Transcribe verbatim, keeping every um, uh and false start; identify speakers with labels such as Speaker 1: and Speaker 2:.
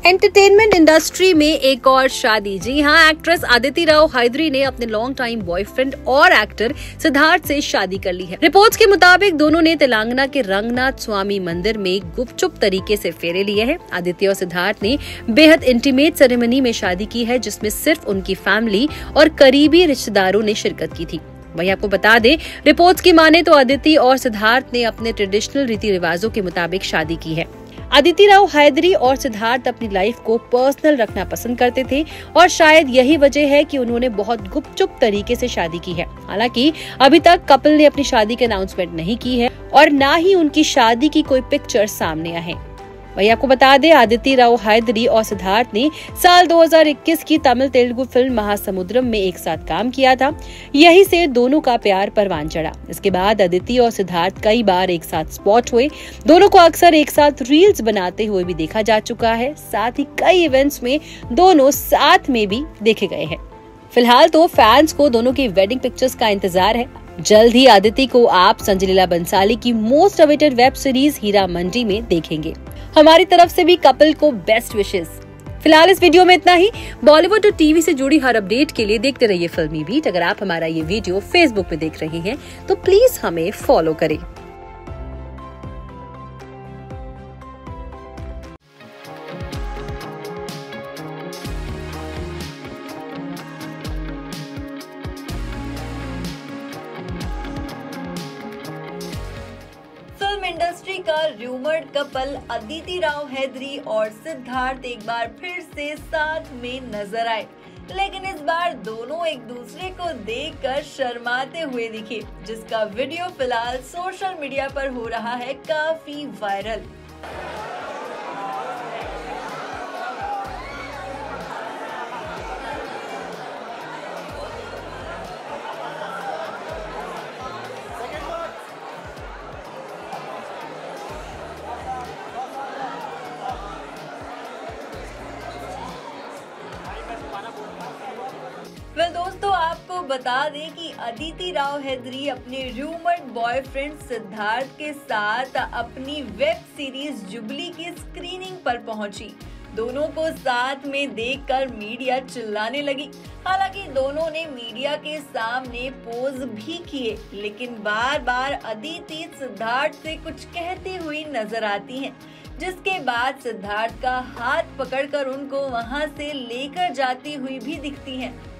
Speaker 1: Entertainment industry में एक और शादी। जी हाँ, एक्ट्रेस अदिति राव हैदरी ने अपने लॉन्ग टाइम बॉयफ्रेंड और एक्टर सिद्धार्थ से शादी कर ली है। रिपोर्ट्स के मुताबिक दोनों ने तेलंगाना के रंगनाथ स्वामी मंदिर में गुपचुप तरीके से फेरे लिए हैं। अदिति और सिद्धार्थ ने बेहद इंटीमेट सेरेमनी में शादी की है, जिसमें सिर्फ उनकी फैमिली और करीबी रिश्तेदारों ने शिरकत की थी। वहीं आपको बता दें, रिपोर्ट्स की माने तो अदिति और सिद्धार्थ ने अपने ट्रेडिशनल रीति रिवाजों के मुताबिक शादी की है। अदिति राव हैदरी और सिद्धार्थ अपनी लाइफ को पर्सनल रखना पसंद करते थे और शायद यही वजह है कि उन्होंने बहुत गुपचुप तरीके से शादी की है। हालांकि अभी तक कपल ने अपनी शादी की अनाउंसमेंट नहीं की है और ना ही उनकी शादी की कोई पिक्चर सामने आए हैं। वहीं आपको बता दें, अदिति राव हैदरी और सिद्धार्थ ने साल दो हज़ार इक्कीस की तमिल तेलुगु फिल्म महासमुद्रम में एक साथ काम किया था। यही से दोनों का प्यार परवान चढ़ा। इसके बाद अदिति और सिद्धार्थ कई बार एक साथ स्पॉट हुए। दोनों को अक्सर एक साथ रील्स बनाते हुए भी देखा जा चुका है। साथ ही कई इवेंट्स में दोनों साथ में भी देखे गए हैं। फिलहाल तो फैंस को दोनों की वेडिंग पिक्चर्स का इंतजार है। जल्द ही अदिति को आप संजय लीला बंसाली की most awaited web series Heera Mandi में देखेंगे। हमारी तरफ से भी कपल को बेस्ट विशेस। फिलहाल इस वीडियो में इतना ही। बॉलीवुड और टीवी से जुड़ी हर अपडेट के लिए देखते रहिए फिल्मी बीट। अगर आप हमारा ये वीडियो फेसबुक पे देख रहे हैं तो प्लीज हमें फॉलो करें।
Speaker 2: इंडस्ट्री का रूमर्ड कपल अदिति राव हैदरी और सिद्धार्थ एक बार फिर से साथ में नजर आए, लेकिन इस बार दोनों एक दूसरे को देखकर शर्माते हुए दिखे, जिसका वीडियो फिलहाल सोशल मीडिया पर हो रहा है काफी वायरल। वेल दोस्तों, आपको बता दें कि अदिति राव हैदरी अपने रूमर्ड बॉयफ्रेंड सिद्धार्थ के साथ अपनी वेब सीरीज जुबली की स्क्रीनिंग पर पहुंची। दोनों को साथ में देखकर मीडिया चिल्लाने लगी। हालांकि दोनों ने मीडिया के सामने पोज भी किए, लेकिन बार बार अदिति सिद्धार्थ से कुछ कहती हुई नजर आती हैं, जिसके बाद सिद्धार्थ का हाथ पकड़कर उनको वहां से लेकर जाती हुई भी दिखती हैं।